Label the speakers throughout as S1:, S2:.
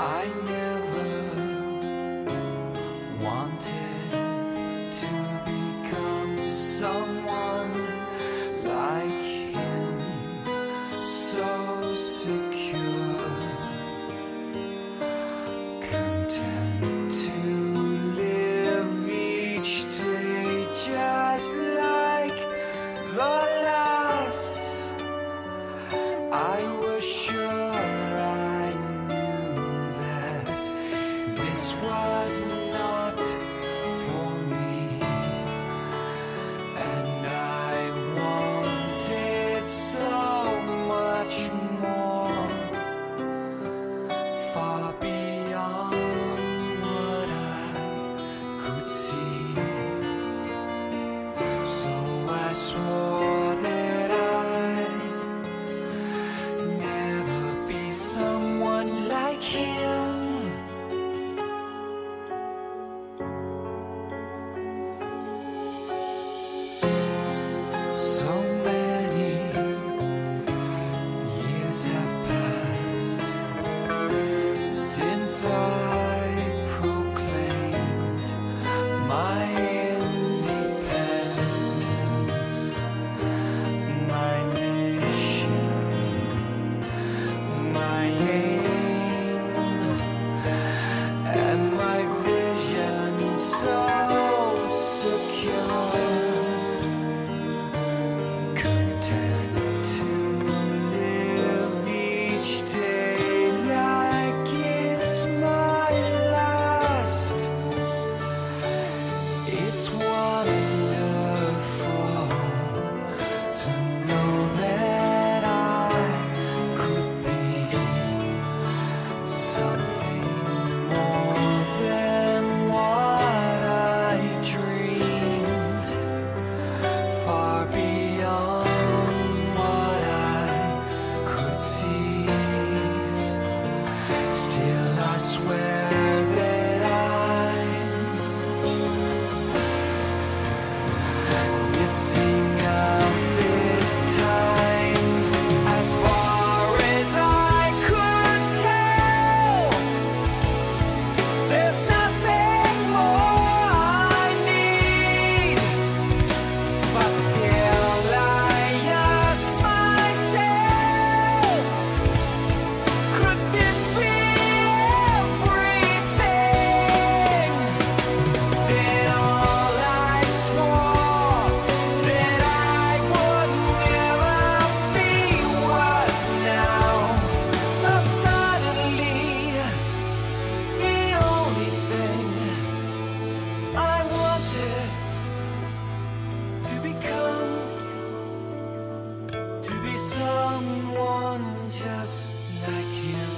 S1: I never wanted to become someone like him, so secure, content to live each day just like the last. I was sure I knew that this was not for me, and I wanted so much more, far beyond what I could see. So I swore that I'd never be someone like him. So many years have passed since I proclaimed my independence, my mission, my aim, and my vision so secure. Content to live each day like it's my last. It's wonderful to know that I could be something more than what I dreamed, far beyond what I could see. Still I swear that I'm missing out this time. As far as I could tell, there's nothing more I need, but still I ask myself, could this be everything? Then all I swore that I would never be was now so suddenly the only thing I wanted to become, to be someone just like him.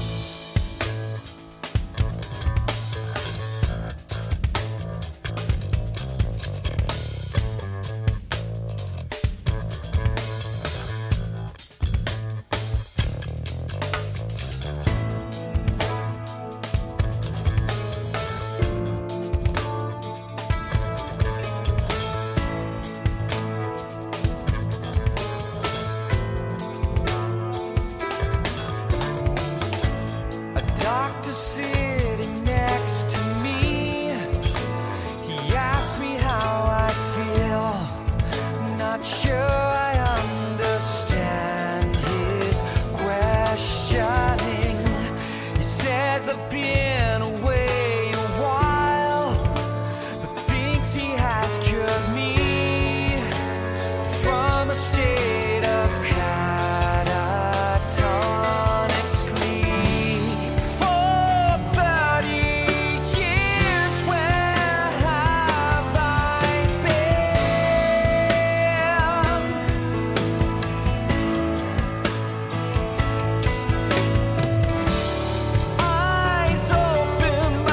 S1: A doctor sitting next to me, he asked me how I feel. Not sure I understand his questioning. He says I've been away a while, but thinks he has cured me from a state of catatonic sleep. For 30 years, where have I been? Eyes open,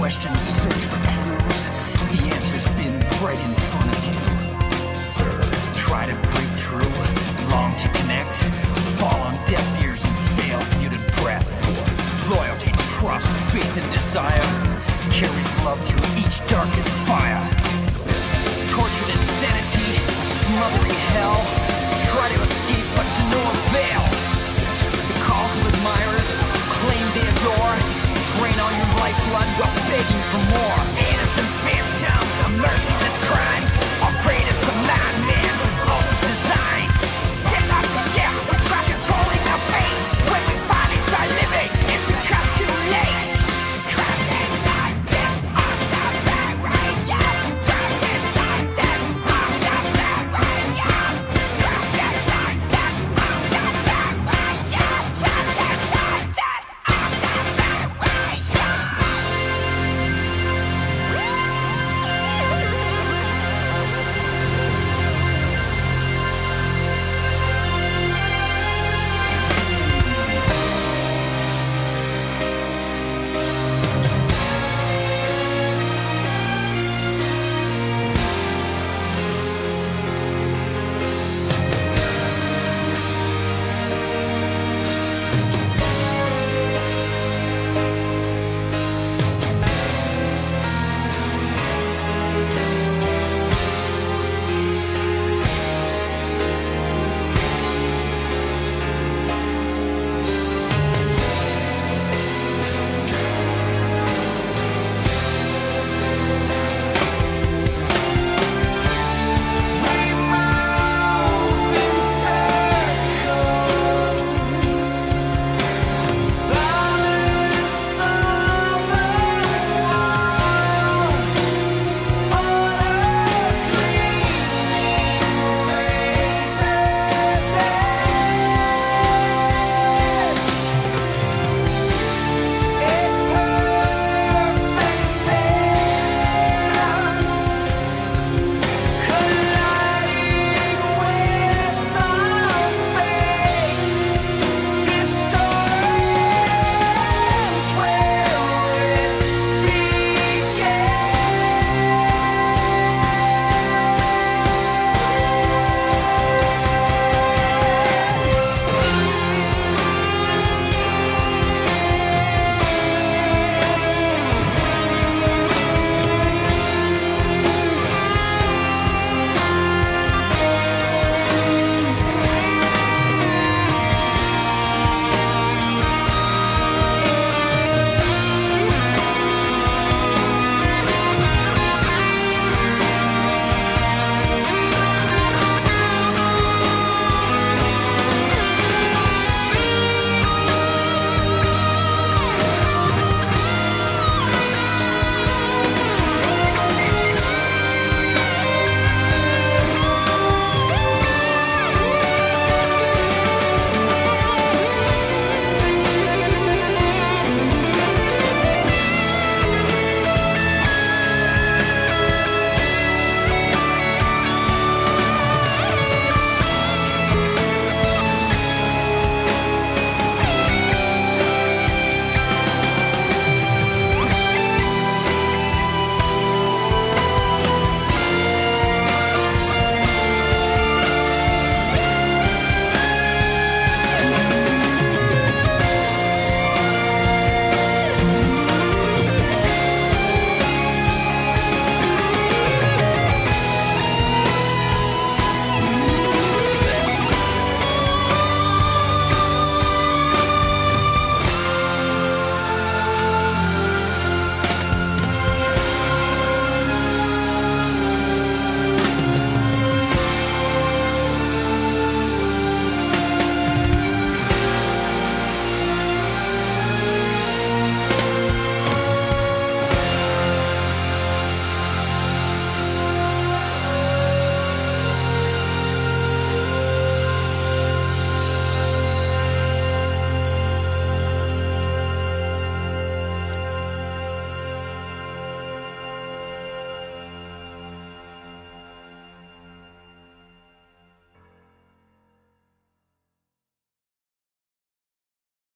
S1: questions, search for clues. The answer's been right in front of you. Try to break through, long to connect, fall on deaf ears and fail muted breath. Loyalty, trust, faith and desire carries love through each darkest fire. Tortured insanity, smothering hell. Try to escape but to no avail. The calls of admirers, claim they adore, drain all your lifeblood while begging for more.